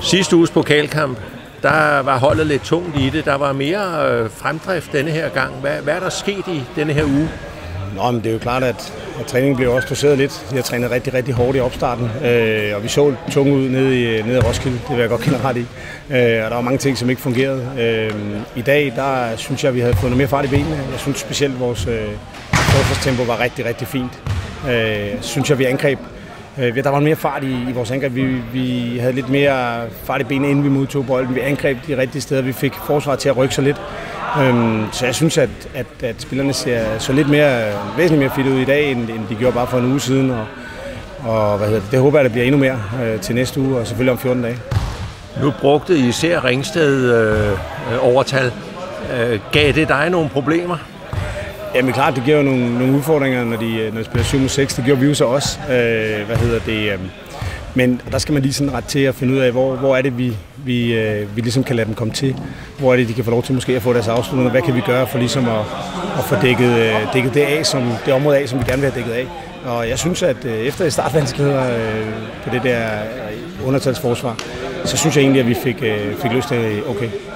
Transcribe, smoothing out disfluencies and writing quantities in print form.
Sidste uges pokalkamp, der var holdet lidt tungt i det. Der var mere fremdrift denne her gang. Hvad er der sket i denne her uge? Nå, men det er jo klart, at træningen blev også doseret lidt. De har trænet rigtig, rigtig hårdt i opstarten, og vi så tunge ud nede i Roskilde, det vil jeg godt kende ret i. Og der var mange ting, som ikke fungerede. I dag, der synes jeg, vi havde fået noget mere fart i benene. Jeg synes specielt, vores forsvarstempo var rigtig, rigtig fint. Synes jeg, vi angreb. Der var mere fart i vores angreb. Vi havde lidt mere fart i benene, inden vi modtog bolden. Vi angreb de rigtige steder. Vi fik forsvaret til at rykke sig lidt. Så jeg synes, at spillerne så lidt væsentligt mere fedt ud i dag, end de gjorde bare for en uge siden. Og det håber jeg, der bliver endnu mere til næste uge, og selvfølgelig om 14 dage. Nu brugte I især Ringsted overtal. Gav det dig nogle problemer? Jamen klart, det giver jo nogle udfordringer, når de spiller 7 mod 6. Det gjorde vi jo så også. Men der skal man lige sådan ret til at finde ud af, hvor er det, vi ligesom kan lade dem komme til. Hvor er det, de kan få lov til måske at få deres afslutninger. Hvad kan vi gøre for ligesom at få dækket det område af, som vi gerne vil have dækket af. Og jeg synes, at efter startvanskeligheder på det der undertalsforsvar, så synes jeg egentlig, at vi fik løst det okay.